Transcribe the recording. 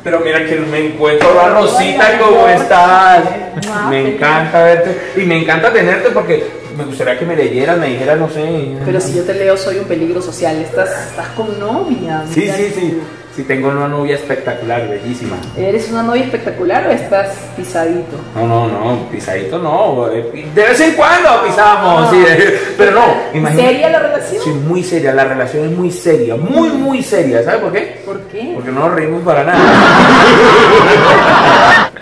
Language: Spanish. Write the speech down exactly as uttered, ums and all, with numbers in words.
Pero mira que me encuentro la Rosita, ¿cómo estás? Me encanta verte y me encanta tenerte porque me gustaría que me leyeras, me dijeras, no sé. Pero si yo te leo, soy un peligro social. Estás, estás con novia. Sí, sí, sí. Sí, tengo una novia espectacular, bellísima. ¿Eres una novia espectacular o estás pisadito? No, no, no, pisadito no. De vez en cuando pisamos, No. sí, pero no. Imagínate. ¿Seria la relación? Sí, muy seria, la relación es muy seria, muy, muy seria. ¿Sabes por qué? ¿Por qué? Porque no nos reímos para nada.